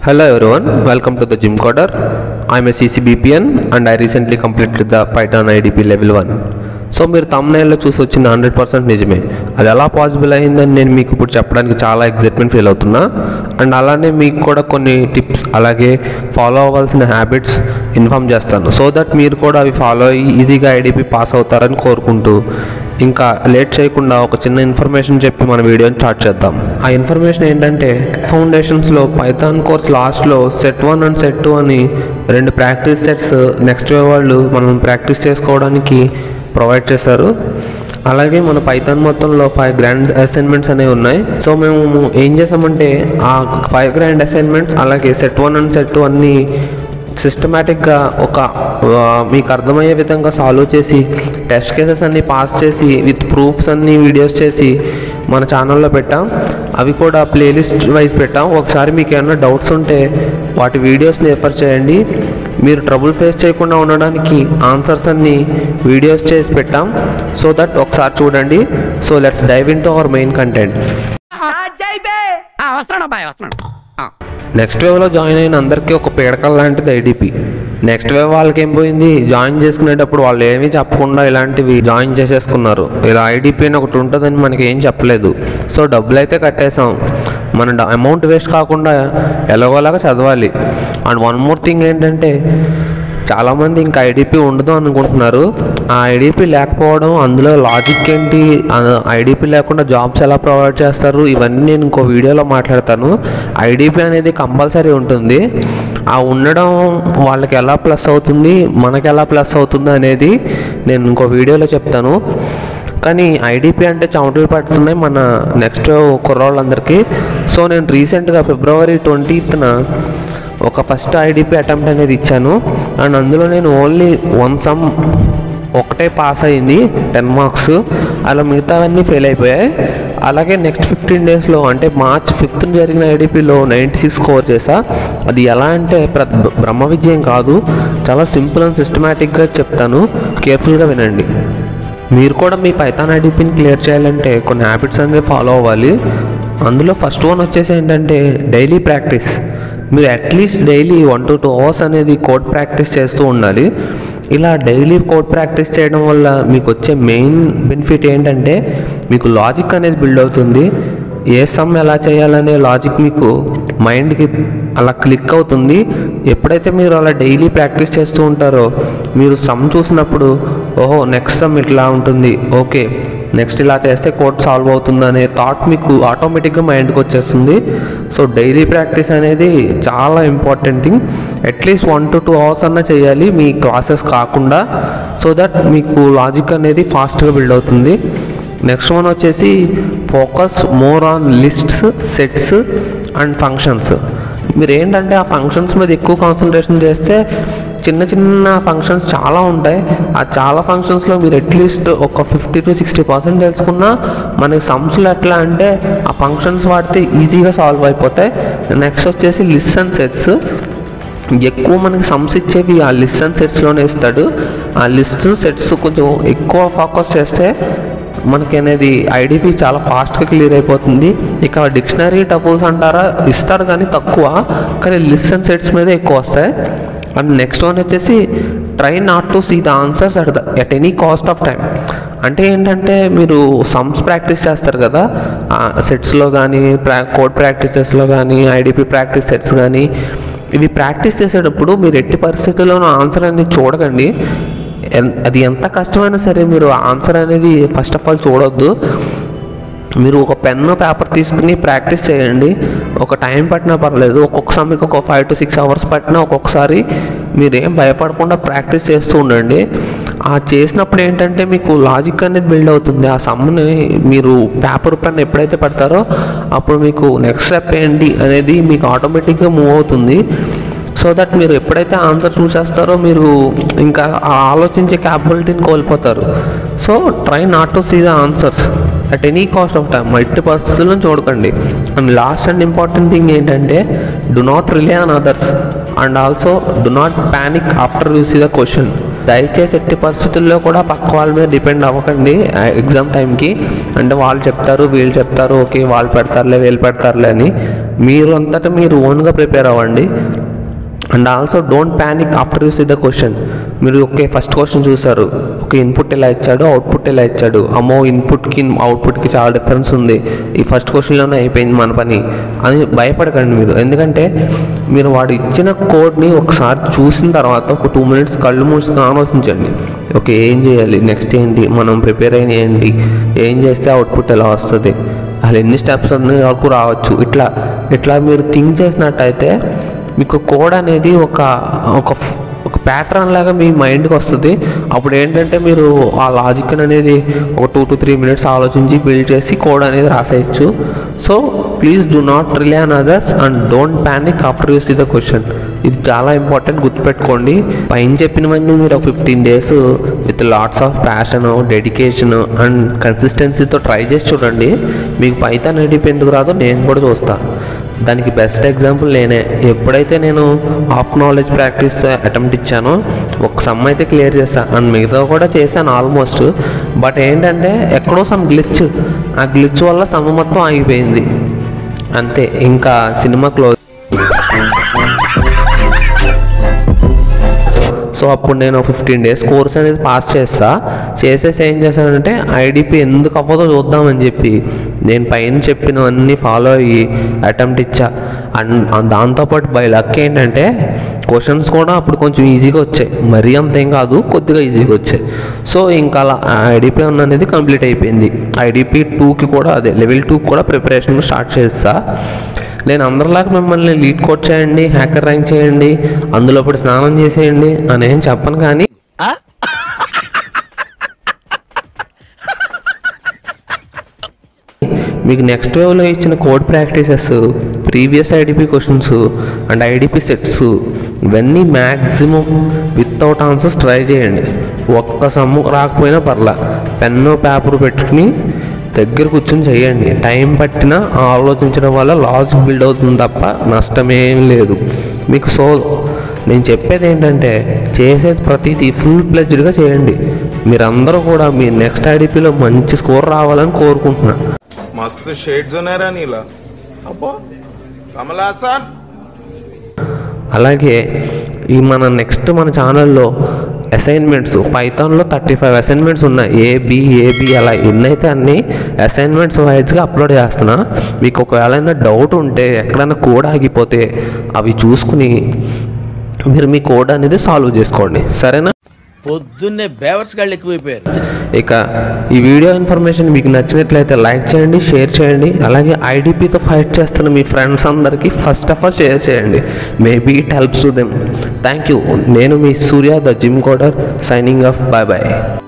Hello everyone, welcome to the Gym Coder. I am a CCBPN and I recently completed the Python IDP level 1. So మీరు thumbnail చూసి వచ్చింది 100% నిజమే. అది ఎలా possible అయిందని నేను మీకు ఇప్పుడు చెప్పడానికి చాలా ఎక్సైట్మెంట్ ఫీల్ అవుతున్నా. అండ్ అలానే మీకు కూడా కొన్ని టిప్స్ అలాగే ఫాలో అవ్వాల్సిన హ్యాబిట్స్ ఇన్ఫామ్ చేస్తాను. సో దట్ మీరు కూడా అవి ఫాలో అయ్యి ఈజీగా ఐడిపి పాస్ అవుతారని కోరుకుంటూ ఇంకా లేట్ చేయకుండా ఒక చిన్న ఇన్ఫర్మేషన్ చెప్పి మన వీడియోని స్టార్ట్ చేద్దాం. ఆ ఇన్ఫర్మేషన్ ఏంటంటే ఫౌండేషన్స్లో పైథాన్ కోర్స్ లాస్ట్లో సెట్ 1 అండ్ సెట్ 2 అని 2 ప్రాక్టీస్ సెట్స్ నెక్స్ట్ వే వాళ్ళు మనం ప్రాక్టీస్ చేసుకోవడానికి ప్రొవైడ్ చేశారు. అలాగే మన పైథాన్ మొత్తంలో 5 గ్రాండ్ అసైన్మెంట్స్ అనేవి ఉన్నాయి. సో మేము ఏం చేసామంటే ఆ 5 గ్రాండ్ అసైన్మెంట్స్ అలాగే సెట్ 1 అండ్ సెట్ 2 అన్నీ సిస్టమేటిక్గా ఒక మీకు అర్థమయ్యే విధంగా సాల్వ్ చేసి టెస్ట్ కేసెస్ అన్నీ పాస్ చేసి విత్ ప్రూఫ్స్ అన్నీ వీడియోస్ చేసి మన ఛానల్లో పెట్టాం. అవి కూడా ప్లేలిస్ట్ వైజ్ పెట్టాం. ఒకసారి మీకు ఏమైనా డౌట్స్ ఉంటే వాటి వీడియోస్ని రెఫర్ చేయండి. మీరు ట్రబుల్ ఫేస్ చేయకుండా ఉండడానికి ఆన్సర్స్ అన్నీ వీడియోస్ చేసి పెట్టాం. సో దట్ ఒకసారి చూడండి. So let's dive into our main content. Next వేవ్లో జాయిన్ అయిన అందరికీ ఒక పీడకల లాంటిది ఐడిపి. నెక్స్ట్ వేవ్ వాళ్ళకి ఏం పోయింది, జాయిన్ చేసుకునేటప్పుడు వాళ్ళు ఏమీ చెప్పకుండా ఇలాంటివి జాయిన్ చేసేసుకున్నారు. ఇలా ఐడిపి అని ఒకటి ఉంటుందని మనకి ఏం చెప్పలేదు. సో డబ్బులు అయితే కట్టేసాం, మన అమౌంట్ వేస్ట్ కాకుండా ఎలాగోలాగా చదవాలి. అండ్ వన్ మోర్ థింగ్ ఏంటంటే చాలామంది ఇంకా ఐడిపి ఉండదు అనుకుంటున్నారు. ఆ ఐడిపి లేకపోవడం, అందులో లాజిక్ ఏంటి, ఐడిపి లేకుండా జాబ్స్ ఎలా ప్రొవైడ్ చేస్తారు, ఇవన్నీ నేను ఇంకో వీడియోలో మాట్లాడతాను. ఐడిపి అనేది కంపల్సరీ ఉంటుంది. ఆ ఉండడం వాళ్ళకి ఎలా ప్లస్ అవుతుంది, మనకి ఎలా ప్లస్ అవుతుంది అనేది నేను ఇంకో వీడియోలో చెప్తాను. కానీ ఐడిపి అంటే చెమటలు పడుతున్నాయి మన నెక్స్ట్ కుర్రోళ్ళందరికీ. సో నేను రీసెంట్గా February 20th ఒక ఫస్ట్ ఐడిపి అటెంప్ట్ అనేది ఇచ్చాను. అండ్ అందులో నేను ఓన్లీ 1 సమ్ ఒకటే పాస్ అయింది, 10 మార్క్స్. అలా మిగతావన్నీ ఫెయిల్ అయిపోయాయి. అలాగే నెక్స్ట్ 15 డేస్లో అంటే March 5th జరిగిన ఐడిపిలో 96 స్కోర్ చేశా. అది ఎలా అంటే బ్రహ్మ విజయం కాదు, చాలా సింపుల్ అండ్ సిస్టమేటిక్గా చెప్తాను, కేర్ఫుల్గా వినండి. మీరు కూడా మీ పైథాన్ ఐడిపిని క్లియర్ చేయాలంటే కొన్ని హ్యాబిట్స్ అనేవి ఫాలో అవ్వాలి. అందులో ఫస్ట్ వన్ వచ్చేసి ఏంటంటే డైలీ ప్రాక్టీస్. మీరు అట్లీస్ట్ డైలీ 1 to 2 hours అనేది కోడ్ ప్రాక్టీస్ చేస్తూ ఉండాలి. ఇలా డైలీ కోడ్ ప్రాక్టీస్ చేయడం వల్ల మీకు వచ్చే మెయిన్ బెనిఫిట్ ఏంటంటే మీకు లాజిక్ అనేది బిల్డ్ అవుతుంది. ఏ సమ్ ఎలా చేయాలనే లాజిక్ మీకు మైండ్కి అలా క్లిక్ అవుతుంది. ఎప్పుడైతే మీరు అలా డైలీ ప్రాక్టీస్ చేస్తూ ఉంటారో మీరు సమ్ చూసినప్పుడు ఓహో నెక్స్ట్ సమ్ ఇట్లా ఉంటుంది, ఓకే నెక్స్ట్ ఇలా చేస్తే కోడ్ సాల్వ్ అవుతుంది అనే థాట్ మీకు ఆటోమేటిక్గా మైండ్కి వచ్చేస్తుంది. సో డైలీ ప్రాక్టీస్ అనేది చాలా important thing. At least 1 to 2 hours అన్నా చేయాలి మీ క్లాసెస్ కాకుండా. సో దట్ మీకు లాజిక్ అనేది ఫాస్ట్గా బిల్డ్ అవుతుంది. నెక్స్ట్ వన్ వచ్చేసి focus more on lists, sets and functions. మీరు ఏంటంటే ఆ ఫంక్షన్స్ మీద ఎక్కువ కాన్సన్ట్రేషన్ చేస్తే చిన్న చిన్న ఫంక్షన్స్ చాలా ఉంటాయి. ఆ చాలా ఫంక్షన్స్లో మీరు అట్లీస్ట్ ఒక 50 to 60% తెలుసుకున్నా మనకి సమ్స్లో ఎట్లా అంటే ఆ ఫంక్షన్స్ వాడితే ఈజీగా సాల్వ్ అయిపోతాయి. నెక్స్ట్ వచ్చేసి లిస్ట్ అండ్ సెట్స్. ఎక్కువ మనకి సమ్స్ ఇచ్చేవి ఆ లిస్ట్ అండ్ సెట్స్లోనే ఇస్తాడు. ఆ లిస్ట్ సెట్స్ కొంచెం ఎక్కువ ఫోకస్ చేస్తే మనకి అనేది ఐడిపి చాలా ఫాస్ట్గా క్లియర్ అయిపోతుంది. ఇక డిక్షనరీ టపుల్స్ అంటారా, ఇస్తారు కానీ తక్కువ, కానీ లిస్ట్ అండ్ సెట్స్ మీద ఎక్కువ వస్తాయి. అండ్ నెక్స్ట్ వన్ వచ్చేసి try not to see the answers at any cost of time. అంటే ఏంటంటే మీరు సమ్స్ ప్రాక్టీస్ చేస్తారు కదా సెట్స్లో కానీ, కోడ్ ప్రాక్టీసెస్లో కానీ, ఐడిపి ప్రాక్టీస్ సెట్స్ కానీ, ఇవి ప్రాక్టీస్ చేసేటప్పుడు మీరు ఎట్టి పరిస్థితుల్లోనూ ఆన్సర్ అనేది చూడకండి. అది ఎంత కష్టమైనా సరే మీరు ఆన్సర్ అనేది ఫస్ట్ ఆఫ్ ఆల్ చూడొద్దు. మీరు ఒక పెన్ను పేపర్ తీసుకుని ప్రాక్టీస్ చేయండి. ఒక టైం పట్టినా పర్లేదు, ఒక్కొక్కసారి మీకు ఒక 5 to 6 hours పట్టినా ఒక్కొక్కసారి మీరేం భయపడకుండా ప్రాక్టీస్ చేస్తూ ఉండండి. ఆ చేసినప్పుడు ఏంటంటే మీకు లాజిక్ అనేది బిల్డ్ అవుతుంది. ఆ సమ్ని మీరు పేపర్ పెన్ ఎప్పుడైతే పడతారో అప్పుడు మీకు నెక్స్ట్ స్టెప్ ఏంటి అనేది మీకు ఆటోమేటిక్గా మూవ్ అవుతుంది. సో దట్ మీరు ఎప్పుడైతే ఆన్సర్ చూసేస్తారో మీరు ఇంకా ఆలోచించే క్యాపబిలిటీని కోల్పోతారు. So try not to see the answers at any cost of time. ఎట్టి పరిస్థితులను చూడకండి. And last and important thing ఏంటంటే do not rely on others and also do not panic after you see the question. దయచేసి ఎట్టి పరిస్థితుల్లో కూడా పక్క వాళ్ళ మీద డిపెండ్ అవ్వకండి ఎగ్జామ్ టైంకి. అంటే వాళ్ళు చెప్తారు వీళ్ళు చెప్తారు ఓకే వాళ్ళు పెడతారులే వీళ్ళు పెడతారులే అని. మీరు అంతటా మీరు ఓన్గా ప్రిపేర్ అవ్వండి. And also don't panic after you see the question. మీరు ఓకే ఫస్ట్ క్వశ్చన్ చూసారు, ఒక ఇన్పుట్ ఎలా ఇచ్చాడు అవుట్పుట్ ఎలా ఇచ్చాడు, అమ్మో ఇన్పుట్కి అవుట్పుట్కి చాలా డిఫరెన్స్ ఉంది, ఈ ఫస్ట్ క్వశ్చన్లోనే అయిపోయింది మన పని అని భయపడకండి మీరు. ఎందుకంటే మీరు వాడు ఇచ్చిన కోడ్ని ఒకసారి చూసిన తర్వాత ఒక 2 minutes కళ్ళు మూసుకుని ఆలోచించండి. ఓకే ఏం చేయాలి నెక్స్ట్, ఏంటి మనం ప్రిపేర్ అయిన ఏంటి, ఏం చేస్తే అవుట్పుట్ ఎలా వస్తుంది, అసలు ఎన్ని స్టెప్స్ అనే వరకు రావచ్చు. ఇట్లా మీరు థింక్ చేసినట్టయితే మీకు కోడ్ అనేది ఒక ప్యాటర్న్ లాగా మీ మైండ్కి వస్తుంది. అప్పుడు ఏంటంటే మీరు ఆ లాజిక్ అనేది ఒక 2 to 3 minutes ఆలోచించి బిల్డ్ చేసి కోడ్ అనేది రాసేయచ్చు. So please do not rely on others and don't panic after you see the question. ఇది చాలా ఇంపార్టెంట్, గుర్తుపెట్టుకోండి. పైన చెప్పినవన్నీ మీరు ఒక 15 days with lots of passion, dedication and కన్సిస్టెన్సీతో ట్రై చేసి చూడండి. మీకు పైథాన్ ఏడీపీ ఎందుకు రాదో నేను కూడా చూస్తాను. దానికి బెస్ట్ ఎగ్జాంపుల్ నేనే. ఎప్పుడైతే నేను హాఫ్ నాలెడ్జ్ ప్రాక్టీస్ అటెంప్ట్ ఇచ్చానో ఒక సమ్ అయితే క్లియర్ చేశాను అండ్ మిగతా కూడా చేశాను ఆల్మోస్ట్. బట్ ఏంటంటే ఎక్కడో సమ్ గ్లిచ్, ఆ గ్లిచ్ వల్ల సమ్ మొత్తం ఆగిపోయింది అంతే, ఇంకా సినిమా క్లోజ్. సో అప్పుడు నేను 15 days కోర్స్ అనేది పాస్ చేసేసి ఏం చేశానంటే ఐడిపి ఎందుకు అవ్వదో చూద్దామని చెప్పి నేను పైన చెప్పినవన్నీ ఫాలో అయ్యి అటెంప్ట్ ఇచ్చా. అండ్ దాంతోపాటు బై లక్ ఏంటంటే క్వశ్చన్స్ కూడా అప్పుడు కొంచెం ఈజీగా వచ్చాయి, మరీ అంత ఏం కాదు, కొద్దిగా ఈజీగా వచ్చాయి. సో ఇంకా అలా ఐడిపి 1 అనేది కంప్లీట్ అయిపోయింది. ఐడిపి 2కి కూడా అదే లెవెల్ 2కి కూడా ప్రిపరేషన్ స్టార్ట్ చేస్తా. నేను అందరిలాగా మిమ్మల్ని లీడ్ కోడ్ చేయండి, హ్యాకర్ ర్యాంక్ చేయండి, అందులో ఇప్పుడు స్నానం చేసేయండి అని ఏం చెప్పను. కానీ మీకు నెక్స్ట్ వేవ్లో ఇచ్చిన code practices, previous IDP questions and IDP sets ఇవన్నీ మ్యాక్సిమం వితౌట్ ఆన్సర్స్ ట్రై చేయండి. ఒక్క సమ్ము రాకపోయినా పర్లా, పెన్ను పేపర్ పెట్టుకుని దగ్గర కూర్చొని చేయండి. టైం పట్టినా ఆలోచించడం వల్ల లాజిక్ బిల్డ్ అవుతుంది తప్ప నష్టమేం లేదు మీకు. సో నేను చెప్పేది ఏంటంటే చేసేది ప్రతిదీ ఫుల్ ప్లెడ్జ్డ్గా చేయండి. మీరందరూ కూడా మీ నెక్స్ట్ ఐడిపిలో మంచి స్కోర్ రావాలని కోరుకుంటున్నా. మస్తు షేడ్స్ ఉన్నారా నీలా అబ్బో కమలాసన్. అలాగే ఈ మన ఛానల్లో అసైన్మెంట్స్ పైథాన్లో 35 అసైన్మెంట్స్ ఉన్నాయి. ఏబి అలా ఎన్నైతే అన్ని అసైన్మెంట్స్ వైజ్గా అప్లోడ్ చేస్తున్నా. మీకు ఒకవేళ డౌట్ ఉంటే ఎక్కడైనా కోడ్ ఆగిపోతే అవి చూసుకుని మీరు మీ కోడ్ అనేది సాల్వ్ చేసుకోండి, సరేనా? పొద్దున్నే బేవర్స్ గాళ్ళు ఎక్కువైపోయారు. ఇక ఈ వీడియో ఇన్ఫర్మేషన్ మీకు నచ్చినట్లయితే లైక్ చేయండి, షేర్ చేయండి. అలాగే ఐడిపితో ఫైట్ చేస్తున్న మీ ఫ్రెండ్స్ అందరికీ ఫస్ట్ ఆఫ్ ఆల్ షేర్ చేయండి. Maybe it helps to them. Thank you. నేను మీ Surya the gym coder signing off. Bye bye.